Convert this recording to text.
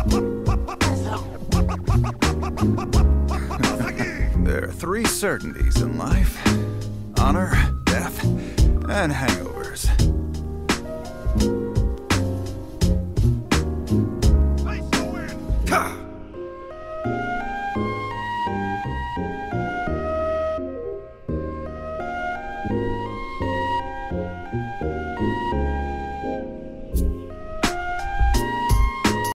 There are three certainties in life: honor, death, and hangovers.